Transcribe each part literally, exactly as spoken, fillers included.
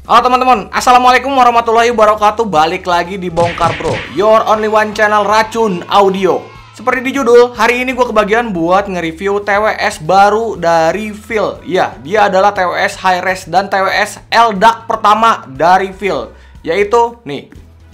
Halo teman-teman, assalamualaikum warahmatullahi wabarakatuh. Balik lagi di Bongkar Bro, your only one channel racun audio. Seperti di judul, hari ini gue kebagian buat nge-review T W S baru dari Phil. Ya, dia adalah T W S Hi-Res dan T W S L D A C pertama dari Phil, yaitu nih,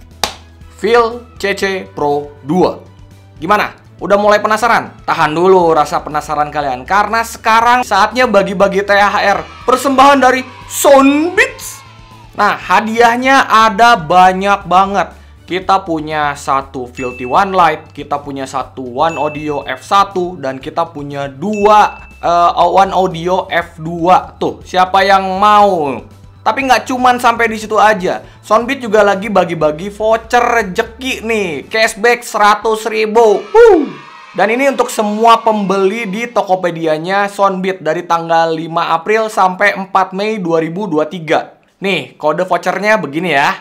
Phil C C Pro dua. Gimana? Udah mulai penasaran? Tahan dulu rasa penasaran kalian, karena sekarang saatnya bagi-bagi T H R persembahan dari Soundbits. Nah, hadiahnya ada banyak banget. Kita punya satu Phil T one Lite, kita punya satu One Audio F satu, dan kita punya dua uh, One Audio F dua. Tuh, siapa yang mau? Tapi nggak cuman sampai di situ aja. Soundbits juga lagi bagi-bagi voucher rezeki nih, cashback seratus ribu. Woo! Dan ini untuk semua pembeli di Tokopedia-nya Soundbits dari tanggal lima April sampai empat Mei dua ribu dua puluh tiga. Nih, kode vouchernya begini ya.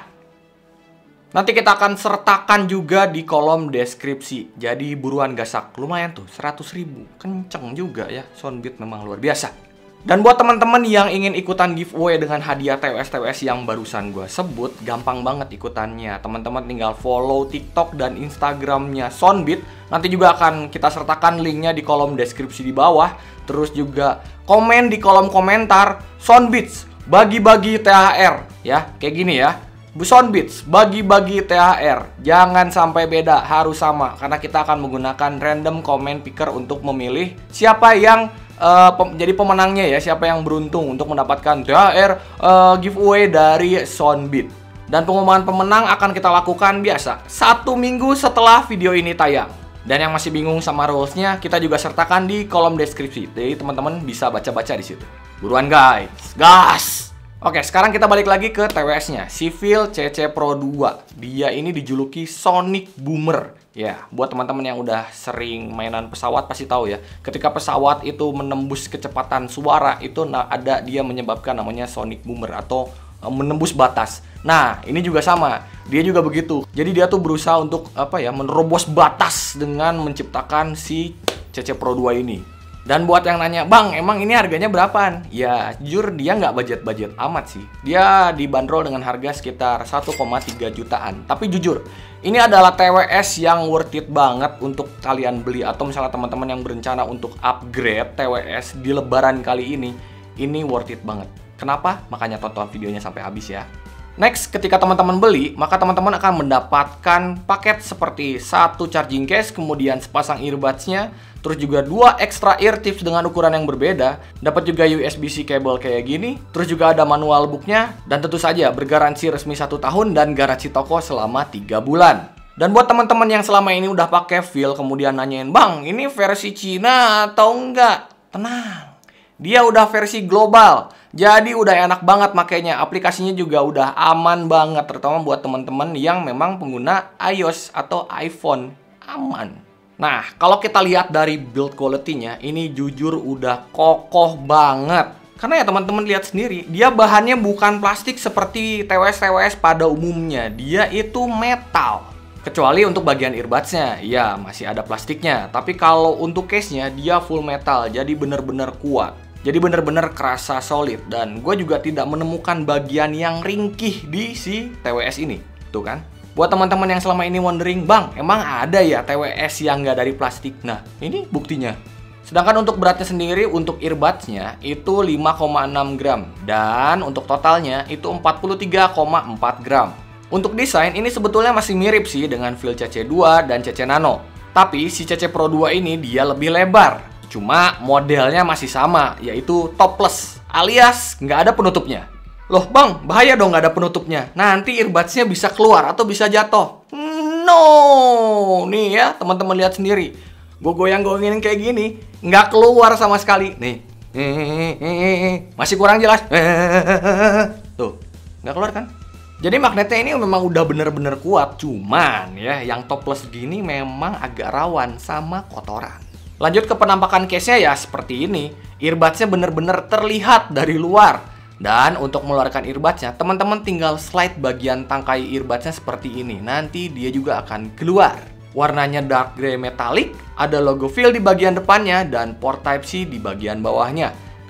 Nanti kita akan sertakan juga di kolom deskripsi. Jadi buruan gasak. Lumayan tuh, seratus ribu. Kenceng juga ya. Soundbits memang luar biasa. Dan buat teman-teman yang ingin ikutan giveaway dengan hadiah T W S-T W S yang barusan gue sebut, gampang banget ikutannya. Teman-teman tinggal follow TikTok dan Instagramnya Soundbits. Nanti juga akan kita sertakan linknya di kolom deskripsi di bawah. Terus juga komen di kolom komentar Soundbits bagi-bagi T H R, ya, kayak gini ya. Soundbits bagi-bagi T H R, jangan sampai beda, harus sama, karena kita akan menggunakan random comment picker untuk memilih siapa yang uh, pem jadi pemenangnya ya, siapa yang beruntung untuk mendapatkan T H R uh, giveaway dari Soundbits. Dan pengumuman pemenang akan kita lakukan biasa satu minggu setelah video ini tayang. Dan yang masih bingung sama rulesnya, kita juga sertakan di kolom deskripsi. Jadi teman-teman bisa baca-baca di situ. Buruan guys, gas! Oke, sekarang kita balik lagi ke T W S-nya, si Phil C C Pro dua. Dia ini dijuluki Sonic Boomer. Ya, buat teman-teman yang udah sering mainan pesawat pasti tahu ya. Ketika pesawat itu menembus kecepatan suara, itu ada dia menyebabkan namanya Sonic Boomer atau menembus batas. Nah, ini juga sama. Dia juga begitu. Jadi dia tuh berusaha untuk apa ya, menerobos batas dengan menciptakan si C C Pro dua ini. Dan buat yang nanya, "Bang, emang ini harganya berapaan?" Ya, jujur dia nggak budget-budget amat sih. Dia dibanderol dengan harga sekitar satu koma tiga jutaan. Tapi jujur, ini adalah T W S yang worth it banget untuk kalian beli. Atau misalnya teman-teman yang berencana untuk upgrade T W S di lebaran kali ini, ini worth it banget. Kenapa? Makanya tonton videonya sampai habis ya. Next, ketika teman-teman beli, maka teman-teman akan mendapatkan paket seperti satu charging case, kemudian sepasang earbuds-nya, terus juga dua extra ear tips dengan ukuran yang berbeda, dapat juga U S B C cable kayak gini, terus juga ada manual book-nya, dan tentu saja bergaransi resmi satu tahun dan garansi toko selama tiga bulan. Dan buat teman-teman yang selama ini udah pakai Phil, kemudian nanyain, "Bang, ini versi Cina atau enggak?" Tenang, dia udah versi global. Jadi udah enak banget makanya, aplikasinya juga udah aman banget, terutama buat teman-teman yang memang pengguna iOS atau iPhone. Aman. Nah, kalau kita lihat dari build quality-nya, ini jujur udah kokoh banget. Karena ya teman-teman lihat sendiri, dia bahannya bukan plastik seperti T W S-T W S pada umumnya. Dia itu metal. Kecuali untuk bagian earbuds-nya, ya masih ada plastiknya. Tapi kalau untuk case-nya, dia full metal, jadi bener-bener kuat. Jadi bener-bener kerasa solid. Dan gue juga tidak menemukan bagian yang ringkih di si T W S ini. Tuh kan? Buat teman-teman yang selama ini wondering, "Bang, emang ada ya T W S yang nggak dari plastik?" Nah, ini buktinya. Sedangkan untuk beratnya sendiri, untuk earbuds-nya itu lima koma enam gram. Dan untuk totalnya itu empat puluh tiga koma empat gram. Untuk desain, ini sebetulnya masih mirip sih dengan Phil C C dua dan C C Nano. Tapi si C C Pro dua ini dia lebih lebar. Cuma modelnya masih sama, yaitu topless, alias nggak ada penutupnya. Loh bang, bahaya dong nggak ada penutupnya. Nanti earbuds-nya bisa keluar atau bisa jatuh. No, nih ya teman-teman lihat sendiri. Gue goyang-goyangin kayak gini, nggak keluar sama sekali. Nih, masih kurang jelas. Tuh, nggak keluar kan? Jadi magnetnya ini memang udah bener-bener kuat. Cuman ya, yang topless gini memang agak rawan sama kotoran. Lanjut ke penampakan case-nya ya seperti ini. Earbuds-nya bener-bener terlihat dari luar. Dan untuk mengeluarkan earbuds-nya, teman-teman tinggal slide bagian tangkai earbuds-nya seperti ini. Nanti dia juga akan keluar. Warnanya dark grey metallic, ada logo Phil di bagian depannya, dan port Type C di bagian bawahnya.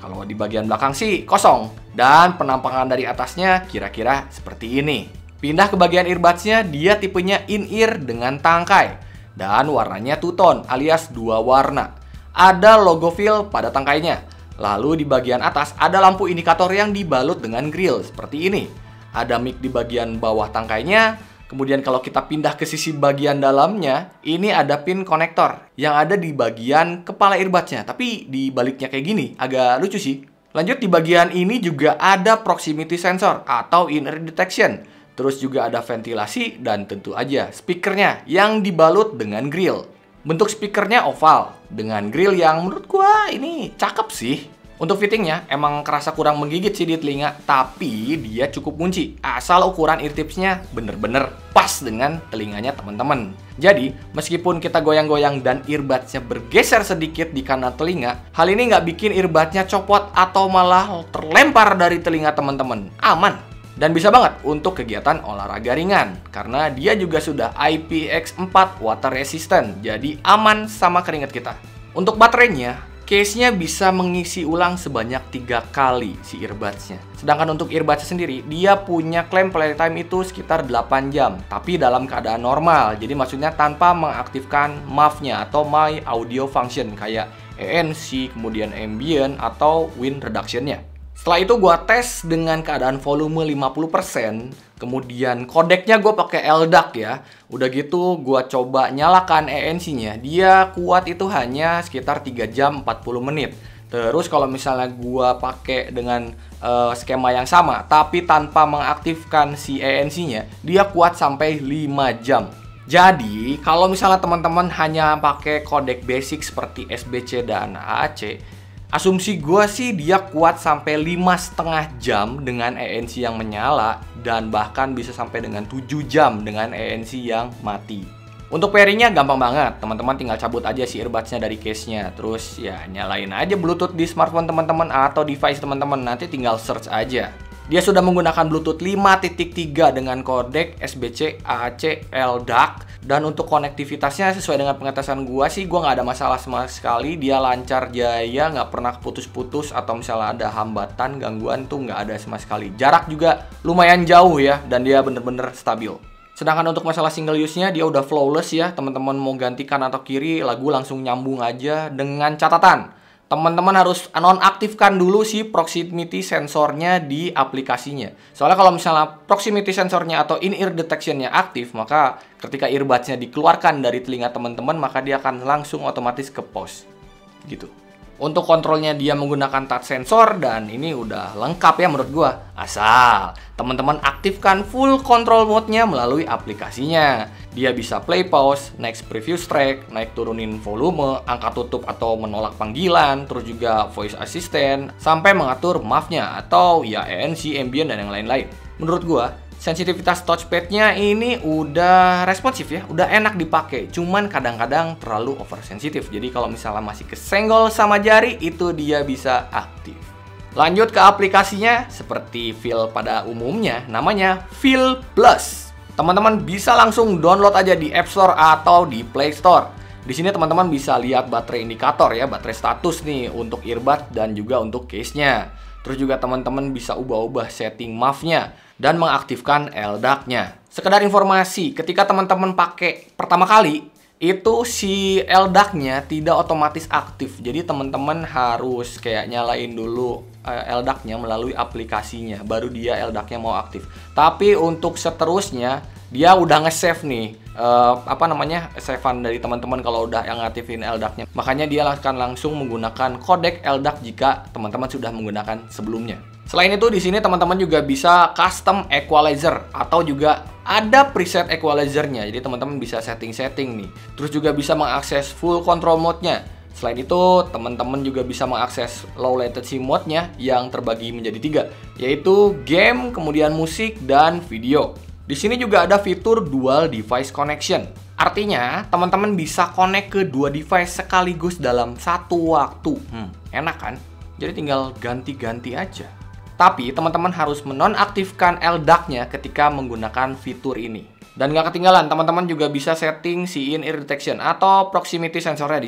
Kalau di bagian belakang sih kosong. Dan penampakan dari atasnya kira-kira seperti ini. Pindah ke bagian earbudsnya, dia tipenya in-ear dengan tangkai. Dan warnanya two-tone alias dua warna. Ada logo feel pada tangkainya. Lalu di bagian atas ada lampu indikator yang dibalut dengan grill seperti ini. Ada mic di bagian bawah tangkainya. Kemudian kalau kita pindah ke sisi bagian dalamnya, ini ada pin konektor yang ada di bagian kepala earbudsnya. Tapi di baliknya kayak gini, agak lucu sih. Lanjut di bagian ini juga ada proximity sensor atau in-ear detection. Terus juga ada ventilasi dan tentu aja speakernya yang dibalut dengan grill. Bentuk speakernya oval dengan grill yang menurut gua ini cakep sih. Untuk fittingnya emang kerasa kurang menggigit sih di telinga, tapi dia cukup kunci asal ukuran ear tipsnya bener-bener pas dengan telinganya teman-teman. Jadi meskipun kita goyang-goyang dan earbudsnya bergeser sedikit di kanan telinga, hal ini nggak bikin earbudsnya copot atau malah terlempar dari telinga teman-teman. Aman. Dan bisa banget untuk kegiatan olahraga ringan karena dia juga sudah I P X four water resistant, jadi aman sama keringat kita. Untuk baterainya, case-nya bisa mengisi ulang sebanyak tiga kali si earbudsnya. Sedangkan untuk earbuds sendiri, dia punya klaim playtime itu sekitar delapan jam, tapi dalam keadaan normal. Jadi maksudnya tanpa mengaktifkan M A F-nya atau My Audio Function kayak E N C, kemudian ambient atau wind reduction-nya. Setelah itu gua tes dengan keadaan volume lima puluh persen, kemudian kodeknya gue pakai L D A C ya. Udah gitu gua coba nyalakan E N C-nya. Dia kuat itu hanya sekitar tiga jam empat puluh menit. Terus kalau misalnya gua pakai dengan uh, skema yang sama tapi tanpa mengaktifkan si E N C-nya, dia kuat sampai lima jam. Jadi, kalau misalnya teman-teman hanya pakai kodek basic seperti S B C dan A A C, asumsi gue sih dia kuat sampai lima setengah jam dengan E N C yang menyala dan bahkan bisa sampai dengan tujuh jam dengan E N C yang mati. Untuk pairingnya gampang banget, teman-teman tinggal cabut aja si earbudsnya dari case-nya. Terus ya nyalain aja Bluetooth di smartphone teman-teman atau device teman-teman, nanti tinggal search aja. Dia sudah menggunakan Bluetooth lima titik tiga dengan kodek S B C, A A C, L D A C. Dan untuk konektivitasnya sesuai dengan pengetesan gua sih, gua nggak ada masalah sama sekali. Dia lancar jaya, nggak pernah putus-putus atau misalnya ada hambatan, gangguan tuh nggak ada sama sekali. Jarak juga lumayan jauh ya, dan dia bener-bener stabil. Sedangkan untuk masalah single use-nya, dia udah flawless ya. Teman-teman mau ganti kanan atau kiri, lagu langsung nyambung aja dengan catatan. Teman-teman harus nonaktifkan dulu si proximity sensornya di aplikasinya. Soalnya kalau misalnya proximity sensornya atau in-ear detection-nya aktif, maka ketika earbuds-nya dikeluarkan dari telinga teman-teman, maka dia akan langsung otomatis ke pause. Gitu. Untuk kontrolnya dia menggunakan touch sensor dan ini udah lengkap ya menurut gua. Asal teman-teman aktifkan full control mode-nya melalui aplikasinya. Dia bisa play pause, next preview track, naik turunin volume, angkat tutup atau menolak panggilan, terus juga voice assistant, sampai mengatur M A F-nya atau ya E N C, ambient dan yang lain-lain. Menurut gua, sensitivitas touchpad-nya ini udah responsif ya, udah enak dipakai. Cuman kadang-kadang terlalu oversensitif. Jadi kalau misalnya masih kesenggol sama jari, itu dia bisa aktif. Lanjut ke aplikasinya, seperti Feel pada umumnya, namanya Feel Plus. Teman-teman bisa langsung download aja di App Store atau di Play Store. Di sini teman-teman bisa lihat baterai indikator ya, baterai status nih untuk earbud dan juga untuk case-nya. Terus juga teman-teman bisa ubah-ubah setting M A F-nya dan mengaktifkan L D A C-nya. Sekedar informasi, ketika teman-teman pakai pertama kali, itu si L D A C-nya tidak otomatis aktif. Jadi teman-teman harus kayak nyalain dulu L D A C-nya melalui aplikasinya, baru dia L D A C-nya mau aktif. Tapi untuk seterusnya, dia udah nge-save nih uh, apa namanya save-an dari teman-teman kalau udah yang ngaktifin L D A C-nya. Makanya dia akan langsung menggunakan kodek L D A C jika teman-teman sudah menggunakan sebelumnya. Selain itu di sini teman-teman juga bisa custom equalizer atau juga ada preset equalizer-nya. Jadi teman-teman bisa setting-setting nih. Terus juga bisa mengakses full control mode-nya. Selain itu, teman-teman juga bisa mengakses low latency mode-nya yang terbagi menjadi tiga, yaitu game, kemudian musik, dan video. Di sini juga ada fitur dual device connection. Artinya, teman-teman bisa connect ke dua device sekaligus dalam satu waktu. Hmm, enak kan? Jadi tinggal ganti-ganti aja. Tapi, teman-teman harus menonaktifkan L D A C-nya ketika menggunakan fitur ini. Dan nggak ketinggalan, teman-teman juga bisa setting si in-ear detection atau proximity sensornya di sini.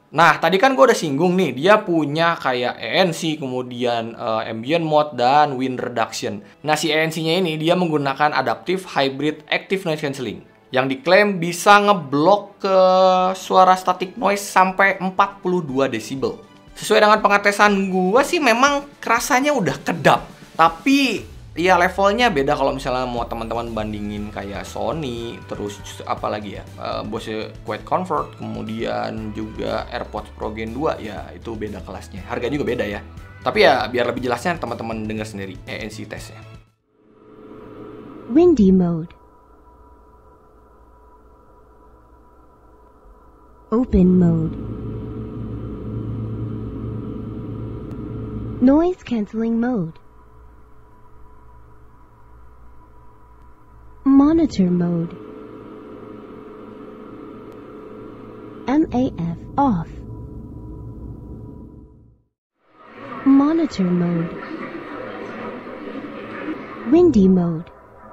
Nah, tadi kan gue udah singgung nih, dia punya kayak E N C, kemudian uh, ambient mode, dan wind reduction. Nah, si E N C-nya ini dia menggunakan adaptive hybrid active noise cancelling yang diklaim bisa ngeblok ke suara static noise sampai empat puluh dua desibel. Sesuai dengan pengetesan gue sih memang kerasanya udah kedap. Tapi ya levelnya beda kalau misalnya mau teman-teman bandingin kayak Sony, terus apalagi ya, uh, Bose Quiet Comfort, kemudian juga AirPods Pro Gen dua, ya itu beda kelasnya. Harga juga beda ya. Tapi ya biar lebih jelasnya teman-teman dengar sendiri E N C tesnya. Windy mode. Open mode. Noise cancelling mode. Monitor mode. M A F off. Monitor mode. Windy mode.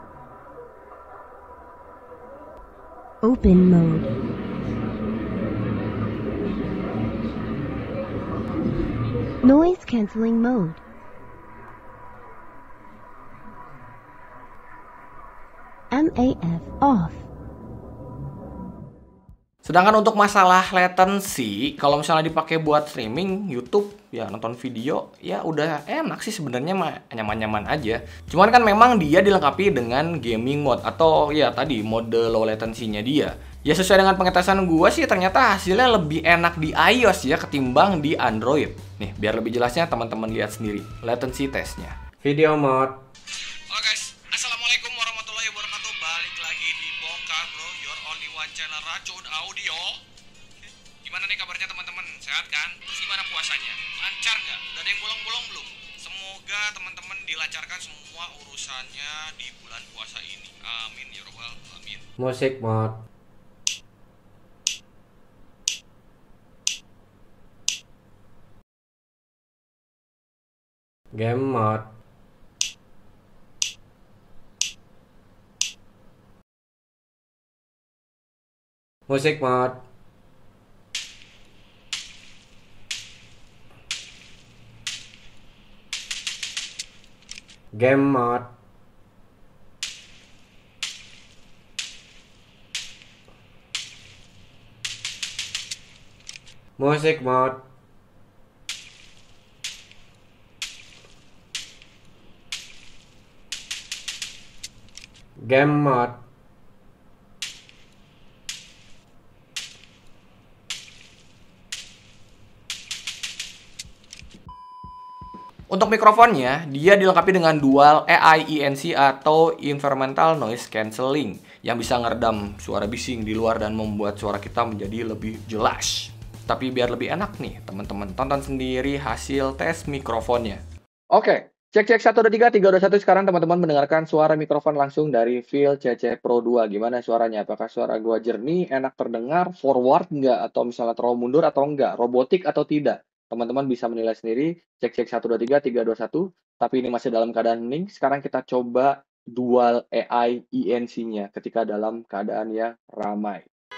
Open mode. Noise cancelling mode. M A F off. Sedangkan untuk masalah latency, kalau misalnya dipakai buat streaming YouTube, ya nonton video, ya udah enak sih sebenarnya, mah nyaman-nyaman aja. Cuman kan memang dia dilengkapi dengan gaming mode atau ya tadi mode low latency-nya dia. Ya sesuai dengan pengetesan gua sih ternyata hasilnya lebih enak di iOS ya ketimbang di Android. Nih, biar lebih jelasnya teman-teman lihat sendiri latency testnya. Video mode. Halo guys, assalamualaikum warahmatullahi wabarakatuh. Balik lagi di Bongkar Bro, your only one channel Racun Audio. Gimana nih kabarnya teman-teman? Sehat kan? Terus gimana puasanya? Lancar nggak? Udah ada yang bolong-bolong belum? Semoga teman-teman dilancarkan semua urusannya di bulan puasa ini. Amin ya robbal alamin. Musik mode. Game mode. Musik mode. Game mode. Musik mode. Game mode. Untuk mikrofonnya, dia dilengkapi dengan dual A I E N C atau Environmental Noise Cancelling yang bisa ngeredam suara bising di luar dan membuat suara kita menjadi lebih jelas. Tapi biar lebih enak nih, teman-teman tonton sendiri hasil tes mikrofonnya. Oke, cek cek satu dua tiga tiga dua satu. Sekarang teman-teman mendengarkan suara mikrofon langsung dari Phil C C Pro dua. Gimana suaranya? Apakah suara gua jernih, enak terdengar, forward nggak, atau misalnya terlalu mundur atau enggak, robotik atau tidak? Teman-teman bisa menilai sendiri. Cek cek satu dua tiga tiga dua satu. Tapi ini masih dalam keadaan hening. Sekarang kita coba dual A I E N C-nya ketika dalam keadaan yang ramai.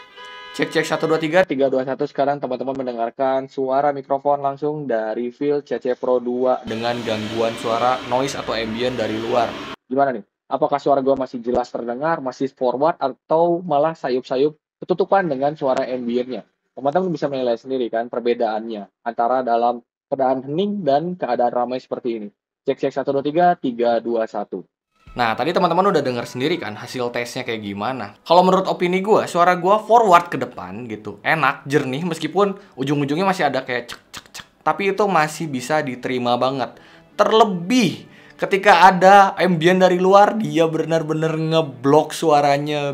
Cek cek satu dua tiga tiga dua satu. Sekarang teman-teman mendengarkan suara mikrofon langsung dari Phil C C Pro dua dengan gangguan suara noise atau ambient dari luar. Gimana nih? Apakah suara gua masih jelas terdengar, masih forward, atau malah sayup-sayup ketutupan dengan suara ambient-nya? Teman-teman bisa menilai sendiri kan perbedaannya antara dalam keadaan hening dan keadaan ramai seperti ini. Cek cek satu dua tiga tiga dua satu. Nah, tadi teman-teman udah dengar sendiri kan hasil tesnya kayak gimana. Kalau menurut opini gue, suara gue forward ke depan gitu. Enak, jernih, meskipun ujung-ujungnya masih ada kayak cek cek cek. Tapi itu masih bisa diterima banget. Terlebih ketika ada ambient dari luar, dia benar-benar ngeblok suaranya.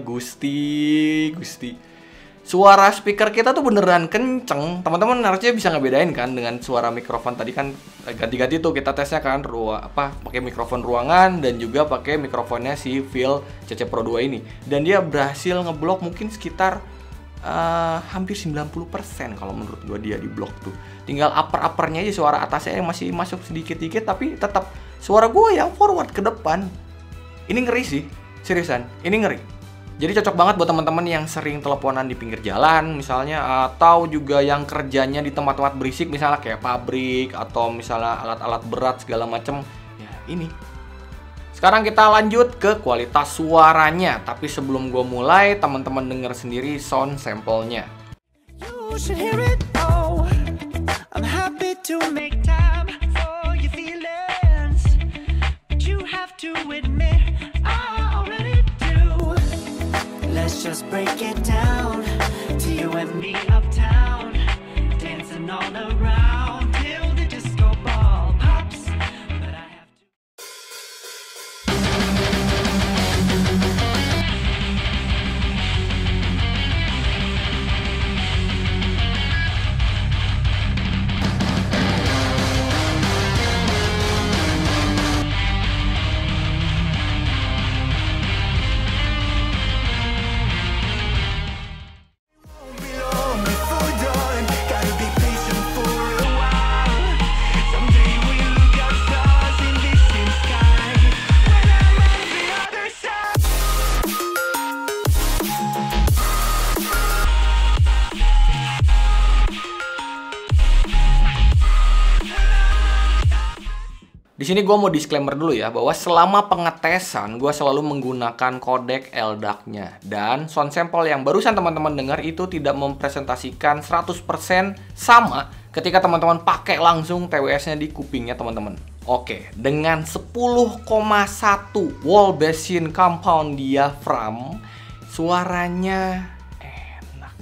Gusti, Gusti. Suara speaker kita tuh beneran kenceng. Teman-teman harusnya bisa ngebedain kan dengan suara mikrofon tadi kan ganti-ganti tuh kita tesnya kan ruang apa pakai mikrofon ruangan dan juga pakai mikrofonnya si Phil C C Pro dua ini. Dan dia berhasil ngeblok mungkin sekitar uh, hampir sembilan puluh persen kalau menurut gua dia di blok tuh. Tinggal upper-uppernya aja suara atasnya yang masih masuk sedikit-dikit tapi tetap suara gua yang forward ke depan. Ini ngeri sih, seriusan. Ini ngeri. Jadi cocok banget buat teman-teman yang sering teleponan di pinggir jalan misalnya, atau juga yang kerjanya di tempat-tempat berisik misalnya kayak pabrik atau misalnya alat-alat berat segala macem. Ya ini. Sekarang kita lanjut ke kualitas suaranya. Tapi sebelum gue mulai, teman-teman denger sendiri sound sampelnya. You should hear it, oh. I'm happy to make time for your feelings, but you have to admit I already do. Let's just break it down to you and me uptown, dancing all around till the disco ball pops. But I have to. Di sini gue mau disclaimer dulu ya, bahwa selama pengetesan gue selalu menggunakan kodek L D A C-nya. Dan sound sample yang barusan teman-teman dengar itu tidak mempresentasikan seratus persen sama ketika teman-teman pakai langsung T W S-nya di kupingnya teman-teman. Oke, dengan sepuluh koma satu wall basin compound diaphragm, suaranya enak.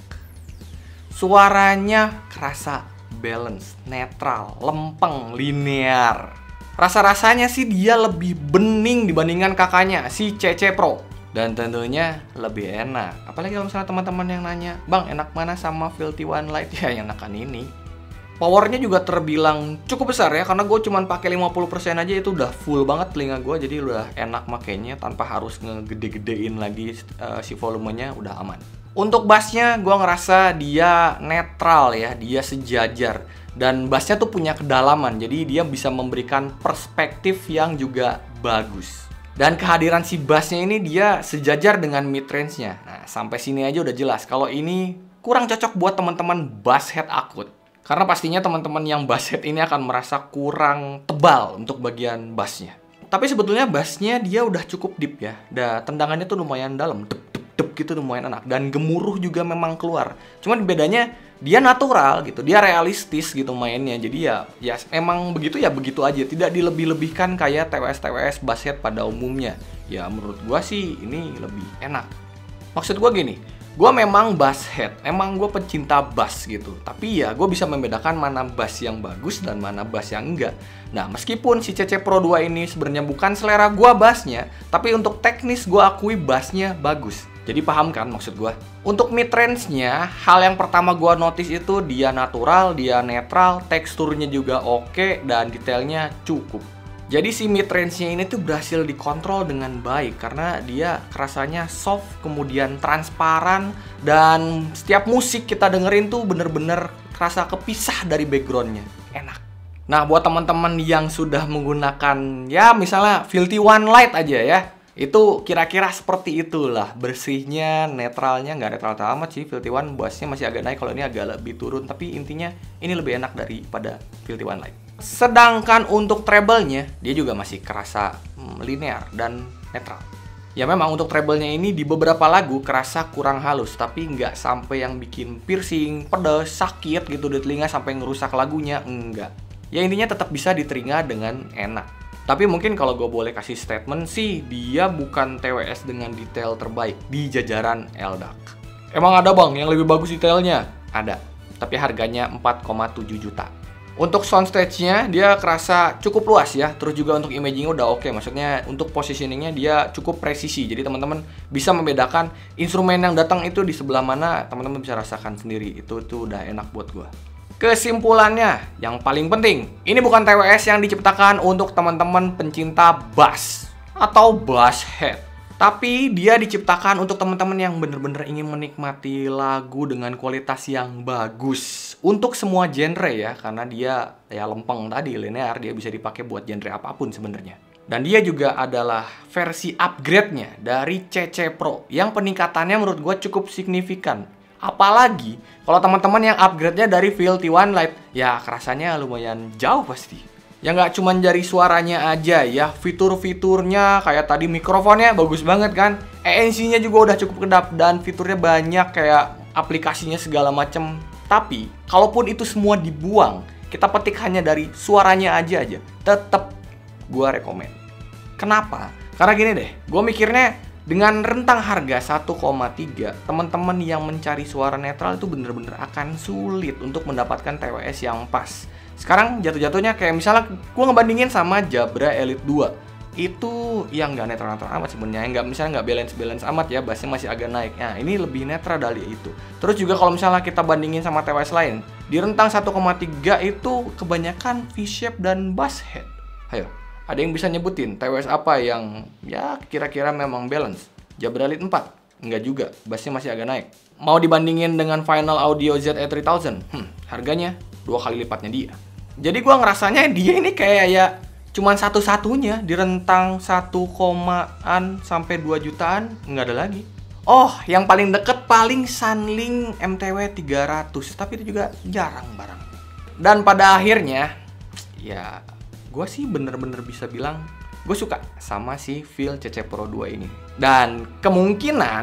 Suaranya kerasa balance, netral, lempeng, linear. Rasa-rasanya sih dia lebih bening dibandingkan kakaknya, si C C Pro. Dan tentunya lebih enak. Apalagi kalau misalnya teman-teman yang nanya, Bang, enak mana sama Filthy One Lite? Ya, yang enakan ini. Powernya juga terbilang cukup besar ya, karena gue cuma pakai lima puluh persen aja itu udah full banget telinga gue. Jadi udah enak makainya tanpa harus ngegede-gedein lagi uh, si volumenya, udah aman. Untuk bassnya gue ngerasa dia netral ya, dia sejajar. Dan bassnya tuh punya kedalaman, jadi dia bisa memberikan perspektif yang juga bagus. Dan kehadiran si bassnya ini dia sejajar dengan mid range-nya. Nah, sampai sini aja udah jelas kalau ini kurang cocok buat teman-teman bass head akut. Karena pastinya teman-teman yang bass head ini akan merasa kurang tebal untuk bagian bassnya. Tapi sebetulnya bassnya dia udah cukup deep ya. Dan tendangannya tuh lumayan dalam, dep dep dep gitu, lumayan enak. Dan gemuruh juga memang keluar. Cuman bedanya dia natural gitu, dia realistis gitu mainnya. Jadi ya, ya emang begitu ya begitu aja. Tidak dilebih-lebihkan kayak T W S-T W S bass head pada umumnya. Ya menurut gua sih ini lebih enak. Maksud gua gini, gua memang bass head, emang gua pecinta bass gitu. Tapi ya gua bisa membedakan mana bass yang bagus dan mana bass yang enggak. Nah meskipun si C C Pro dua ini sebenarnya bukan selera gua bassnya, tapi untuk teknis gua akui bassnya bagus. Jadi paham kan maksud gue? Untuk mid range-nya, hal yang pertama gue notice itu dia natural, dia netral, teksturnya juga oke, dan detailnya cukup. Jadi si mid range-nya ini tuh berhasil dikontrol dengan baik karena dia rasanya soft, kemudian transparan, dan setiap musik kita dengerin tuh bener-bener terasa kepisah dari background-nya. Enak. Nah, buat teman-teman yang sudah menggunakan ya misalnya Filthy One Lite aja ya, itu kira-kira seperti itulah, bersihnya, netralnya, nggak netral amat sih. Filthy One bassnya masih agak naik, kalau ini agak lebih turun, tapi intinya ini lebih enak daripada Filthy One Lite. Sedangkan untuk treble-nya, dia juga masih kerasa hmm, linear dan netral. Ya memang untuk treble-nya ini di beberapa lagu kerasa kurang halus, tapi nggak sampai yang bikin piercing, pedes, sakit gitu di telinga sampai ngerusak lagunya, enggak. Ya intinya tetap bisa di telinga dengan enak. Tapi mungkin kalau gue boleh kasih statement sih, dia bukan T W S dengan detail terbaik di jajaran L D A C. Emang ada bang yang lebih bagus detailnya? Ada, tapi harganya empat koma tujuh juta. Untuk soundstage-nya dia kerasa cukup luas ya. Terus juga untuk imaging udah oke. Maksudnya untuk positioning-nya dia cukup presisi. Jadi teman-teman bisa membedakan instrumen yang datang itu di sebelah mana. Teman-teman bisa rasakan sendiri. Itu tuh udah enak buat gue. Kesimpulannya, yang paling penting, ini bukan T W S yang diciptakan untuk teman-teman pencinta bass atau bass head. Tapi dia diciptakan untuk teman-teman yang bener-bener ingin menikmati lagu dengan kualitas yang bagus. Untuk semua genre ya, karena dia ya lempeng tadi, linear, dia bisa dipakai buat genre apapun sebenarnya. Dan dia juga adalah versi upgrade-nya dari C C Pro yang peningkatannya menurut gue cukup signifikan. Apalagi kalau teman-teman yang upgrade-nya dari V L T One Lite, ya kerasanya lumayan jauh pasti. Ya nggak cuma dari suaranya aja ya, fitur-fiturnya kayak tadi mikrofonnya bagus banget kan. E N C-nya juga udah cukup kedap dan fiturnya banyak kayak aplikasinya segala macem. Tapi kalaupun itu semua dibuang, kita petik hanya dari suaranya aja aja, tetap gua rekomen. Kenapa? Karena gini deh, gue mikirnya dengan rentang harga satu koma tiga, teman-teman yang mencari suara netral itu bener-bener akan sulit untuk mendapatkan T W S yang pas. Sekarang jatuh-jatuhnya kayak misalnya gue ngebandingin sama Jabra Elite dua. Itu yang nggak netral-netral amat sebenarnya, nggak misalnya nggak balance-balance amat ya, bassnya masih agak naik. Nah ini lebih netral dari itu. Terus juga kalau misalnya kita bandingin sama T W S lain, di rentang satu koma tiga itu kebanyakan V-shape dan bass head. Ayo, ada yang bisa nyebutin T W S apa yang ya kira-kira memang balance? Jabra Elite empat? Enggak juga, bassnya masih agak naik. Mau dibandingin dengan Final Audio Z A tiga ribu? Hmm, harganya dua kali lipatnya dia. Jadi gua ngerasanya dia ini kayak ya cuman satu-satunya di rentang satu komaan sampai dua jutaan, nggak ada lagi. Oh, yang paling deket paling Sunlink M T W tiga ratus, tapi itu juga jarang barang. Dan pada akhirnya, ya gue sih bener-bener bisa bilang gue suka sama si V L C C Pro dua ini. Dan kemungkinan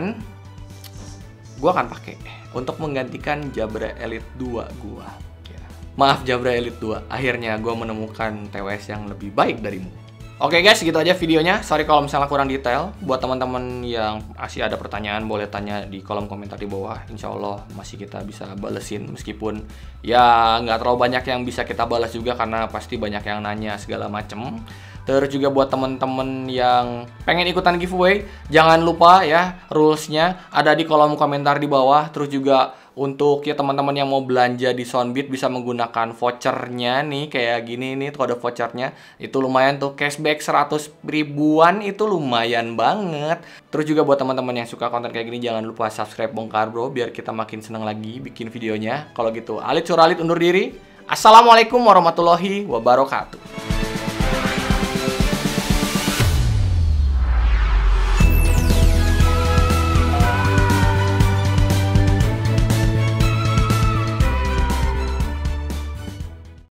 gue akan pakai untuk menggantikan Jabra Elite dua gue. Maaf Jabra Elite dua, akhirnya gue menemukan T W S yang lebih baik darimu. Oke guys, segitu aja videonya. Sorry kalau misalnya kurang detail. Buat teman-teman yang masih ada pertanyaan, boleh tanya di kolom komentar di bawah. Insya Allah masih kita bisa balesin. Meskipun ya nggak terlalu banyak yang bisa kita balas juga, karena pasti banyak yang nanya segala macem. Terus juga buat teman-teman yang pengen ikutan giveaway, jangan lupa ya rulesnya ada di kolom komentar di bawah. Terus juga untuk ya teman-teman yang mau belanja di Soundbit bisa menggunakan vouchernya nih kayak gini nih, tuh ada vouchernya. Itu lumayan tuh, cashback seratus ribuan itu lumayan banget. Terus juga buat teman-teman yang suka konten kayak gini, jangan lupa subscribe Bongkar Bro biar kita makin seneng lagi bikin videonya. Kalau gitu, Alit Suralit undur diri. Assalamualaikum warahmatullahi wabarakatuh.